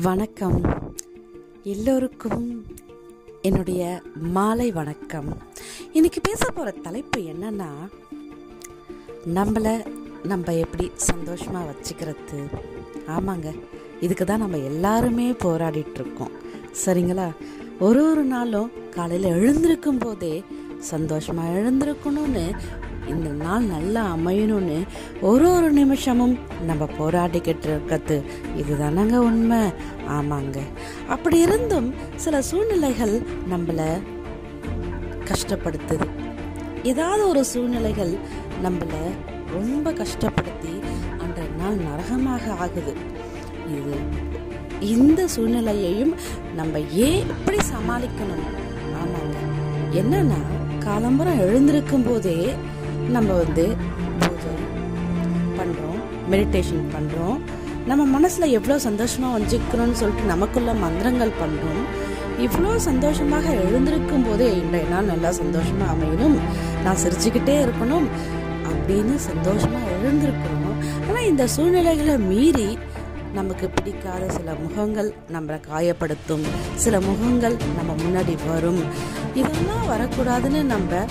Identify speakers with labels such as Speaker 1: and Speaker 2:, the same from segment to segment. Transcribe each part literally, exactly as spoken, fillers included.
Speaker 1: வணக்கம் எல்லோருக்கும், என்னுடைய மாலை வணக்கம். இன்னைக்கு பேச போகிற தலைப்பு என்னன்னா, நம்மளை நம்ம எப்படி சந்தோஷமாக வச்சுக்கிறது. ஆமாங்க, இதுக்கு தான் நம்ம எல்லாருமே போராடிட்டு இருக்கோம். சரிங்களா? ஒரு ஒரு நாளும் காலையில் எழுந்திருக்கும் போதே சந்தோஷமாக எழுந்திருக்கணும்னு, இந்த நாள் நல்லா அமையணும்னு ஒரு ஒரு நிமிஷமும் நம்ம போராடிக்கிட்டு இருக்கிறது இதுதானங்க உண்மை. ஆமாங்க, அப்படி இருந்தும் சில சூழ்நிலைகள் நம்மளை கஷ்டப்படுத்துது. ஏதாவது ஒரு சூழ்நிலைகள் நம்மளை ரொம்ப கஷ்டப்படுத்தி அன்றைய நாள் நரகமாக ஆகுது. இது இந்த சூழ்நிலையையும் நம்ம ஏன் எப்படி சமாளிக்கணும்? ஆமாங்க, என்னன்னா காலம்பரம் எழுந்திருக்கும் போதே நம்ம வந்து பூஜை பண்ணுறோம், மெடிடேஷன் பண்ணுறோம், நம்ம மனசில் எவ்வளோ சந்தோஷமாக வஞ்சிக்கணும்னு சொல்லிட்டு நமக்குள்ள மந்திரங்கள் பண்ணுறோம். இவ்வளோ சந்தோஷமாக எழுந்திருக்கும் போதே இன்றைய நாள் நல்லா சந்தோஷமாக அமையணும், நான் சிரிச்சுக்கிட்டே இருக்கணும் அப்படின்னு சந்தோஷமாக எழுந்திருக்கணும். ஆனால் இந்த சூழ்நிலைகளை மீறி நமக்கு பிடிக்காத சில முகங்கள் நம்மளை காயப்படுத்தும், சில முகங்கள் நம்ம முன்னாடி வரும். இதெல்லாம் வரக்கூடாதுன்னு நம்ம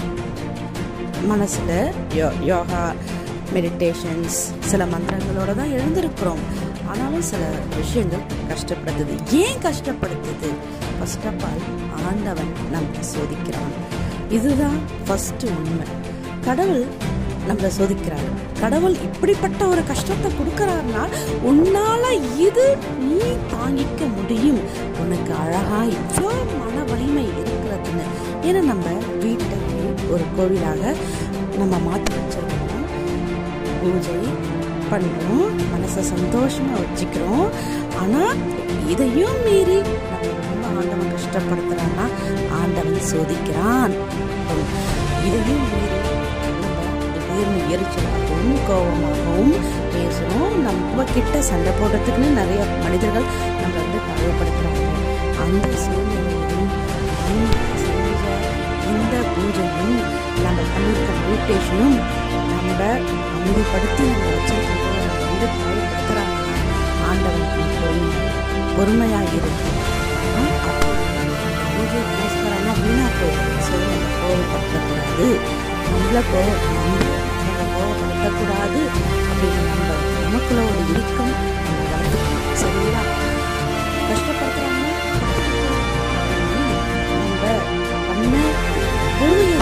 Speaker 1: மனசில் யோ யோகா மெடிடேஷன்ஸ் சில மந்திரங்களோட தான் எழுந்திருக்கிறோம். ஆனாலும் சில விஷயங்கள் கஷ்டப்படுத்துது. ஏன் கஷ்டப்படுத்துது? ஃபர்ஸ்ட் ஆஃப் ஆல், ஆண்டவன் நம்மளை சோதிக்கிறான். இதுதான் ஃபர்ஸ்ட் உண்மை. கடவுள் நம்மளை சோதிக்கிறாரு. கடவுள் இப்படிப்பட்ட ஒரு கஷ்டத்தை கொடுக்கறாருன்னா, உன்னால இது நீ தாங்கிக்க முடியும், உனக்கு அழகா இவ்வளோ மன வலிமை இருக்கிறதுன்னு. ஏன்னா நம்ம வீட்டை ஒரு கோவிலாக நம்ம மாற்றி வச்சிருக்கோம், பூஜை பண்ணுறோம், மனசை சந்தோஷமாக வச்சுக்கிறோம். ஆனால் இதையும் மீறி நம்ம ரொம்ப ஆண்டவன் கஷ்டப்படுத்துறான்னா, ஆண்டவன் சோதிக்கிறான். இதையும் மீறி திடீர்னு எரிச்சலாகவும் கோபமாகவும் பேசணும். நம்ம கிட்ட சண்டை போடுறதுக்குன்னு நிறைய மனிதர்கள் நம்ம வந்து காயப்படுத்துறாங்க. அந்த சூழ்நிலையிலும் இந்த பூஜையும் நம்ம பண்ணிருக்க மெடிடேஷனும் நம்ம அமைதிப்படுத்தி நம்ம வச்சிருக்கோம் வந்து காயப்படுத்துறாங்கன்னா, ஆண்டவன் பொறுமை பொறுமையாக இருக்கும். பூஜை புரஸ்காரம்னா வீணா போயிடும். சொல்லி நம்ம கோவப்படுத்தக்கூடாது, நம்மளை கோவம் நம்ம கோவப்படுத்தக்கூடாது அப்படின்னு நம்ம நமக்குள்ள ஒரு இறுக்கம் நம்ம வளர்த்துக்கணும். சரிங்களா? கஷ்டப்படுத்துறாங்க நம்ம பண்ண பொறுமையை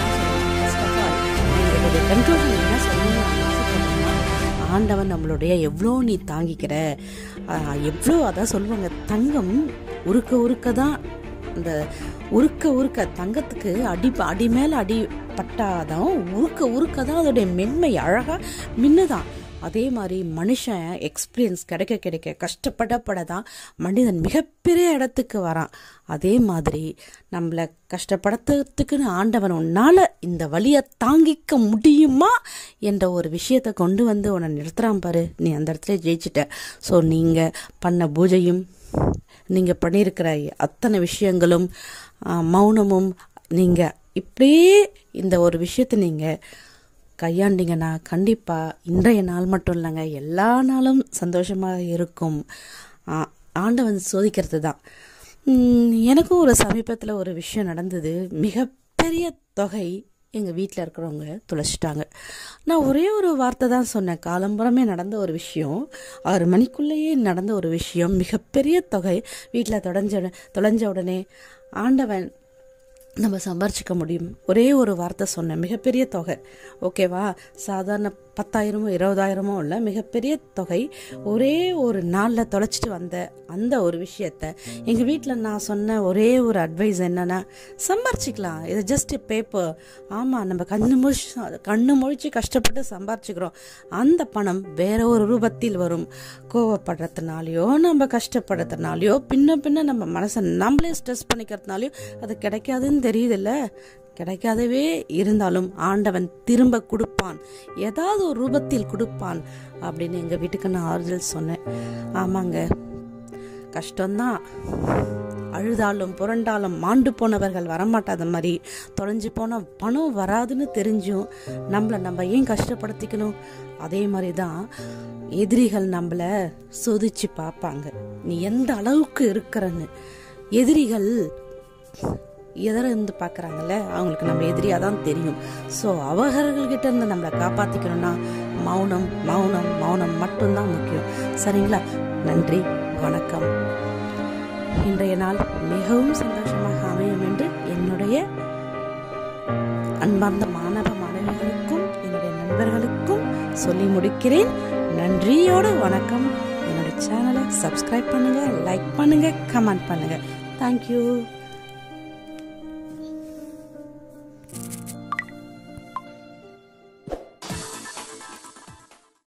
Speaker 1: கண்ட்ரோல் என்ன சொல்லணும். ஆண்டவன் நம்மளுடைய எவ்வளோ நீ தாங்கிக்கிற, எவ்வளோ அதான் சொல்லுவாங்க, தங்கம் உருக்க உருக்க தான், இந்த உருக்க உருக்க தங்கத்துக்கு அடி அடி மேலே அடி பட்டாதான் உருக்க உருக்க தான் அதோடைய மென்மை அழகா மின்னுதான். அதே மாதிரி மனுஷன் எக்ஸ்பீரியன்ஸ் கிடைக்க கிடைக்க கஷ்டப்படப்பட தான் மனிதன் மிகப்பெரிய இடத்துக்கு வரான். அதே மாதிரி நம்மளை கஷ்டப்படுத்துறதுக்குன்னு ஆண்டவன் உன்னால் இந்த வலியை தாங்கிக்க முடியுமா என்ற ஒரு விஷயத்தை கொண்டு வந்து உன்னை நிறுத்துறான் பாரு, நீ அந்த இடத்துல ஜெயிச்சிட்ட. ஸோ நீங்கள் பண்ண பூஜையும் நீங்கள் பண்ணியிருக்கிற அத்தனை விஷயங்களும் மௌனமும் நீங்கள் இப்படியே இந்த ஒரு விஷயத்தை நீங்கள் கையாண்டிங்கன்னா கண்டிப்பாக இன்றைய நாள் மட்டும் இல்லைங்க, எல்லா நாளும் சந்தோஷமாக இருக்கும். ஆண்டவன் சோதிக்கிறது தான். எனக்கும் ஒரு சமீபத்தில் ஒரு விஷயம் நடந்தது. மிகப்பெரிய தொகை எங்கள் வீட்டில் இருக்கிறவங்க தொலைச்சிட்டாங்க. நான் ஒரே ஒரு வார்த்தை தான் சொன்னேன். காலம்புறமே நடந்த ஒரு விஷயம், ஆறு மணிக்குள்ளேயே நடந்த ஒரு விஷயம், மிகப்பெரிய தொகை வீட்டில் தொலைஞ்ச தொலைஞ்ச உடனே ஆண்டவன் நம்ம சம்பாரிச்சிக்க முடியும். ஒரே ஒரு வார்த்தை சொன்னேன், மிகப்பெரிய தொகை. ஓகேவா? சாதாரண பத்தாயிரமோ இருபதாயிரமோ இல்லை, மிகப்பெரிய தொகை ஒரே ஒரு நாளில் தொலைச்சிட்டு வந்த அந்த ஒரு விஷயத்த எங்கள் வீட்டில் நான் சொன்ன ஒரே ஒரு அட்வைஸ் என்னன்னா, சம்பாரிச்சிக்கலாம், இது ஜஸ்ட் பேப்பர். ஆமாம், நம்ம கண்ணு முழிச்சு கண்ணு முழிச்சு கஷ்டப்பட்டு சம்பாரிச்சுக்கிறோம். அந்த பணம் வேற ஒரு ரூபத்தில் வரும். கோவப்படுறதுனாலையோ நம்ம கஷ்டப்படுறதுனாலையோ பின்ன பின்ன நம்ம மனசை நம்மளே ஸ்ட்ரெஸ் பண்ணிக்கிறதுனாலையோ அது கிடைக்காதுன்னு தெரியுதில்ல. கிடைக்காதவே இருந்தாலும் ஆண்டவன் திரும்ப கொடுப்பான், ஏதாவது ஒரு ரூபத்தில் கொடுப்பான் அப்படின்னு எங்கள் வீட்டுக்கு நான் ஆறுதல் சொன்னேன். ஆமாங்க, கஷ்டம்தான். அழுதாலும் புரண்டாலும் மாண்டு போனவர்கள் வரமாட்டாத மாதிரி, தொலைஞ்சு போன பணம் வராதுன்னு தெரிஞ்சும் நம்மளை நம்ம ஏன் கஷ்டப்படுத்திக்கணும்? அதே மாதிரி தான் எதிரிகள் நம்மளை சோதிச்சு பார்ப்பாங்க, நீ எந்த அளவுக்கு இருக்கிறன்னு. எதிரிகள் எதிர இருந்து பார்க்குறாங்கல்ல, அவங்களுக்கு நம்ம எதிரியாக தான் தெரியும். ஸோ அவர்கள்கிட்ட இருந்து நம்மளை காப்பாற்றிக்கணும்னா மௌனம் மௌனம் மௌனம் மட்டும்தான் முக்கியம். சரிங்களா? நன்றி, வணக்கம். இன்றைய நாள் மிகவும் சந்தோஷமாக அமையும் என்று என்னுடைய அன்பார்ந்த மாணவ மாணவிகளுக்கும் என்னுடைய நண்பர்களுக்கும் சொல்லி முடிக்கிறேன். நன்றியோட வணக்கம். என்னுடைய சேனலை சப்ஸ்கிரைப் பண்ணுங்க, லைக் பண்ணுங்க, கமெண்ட் பண்ணுங்க. தேங்க்யூ.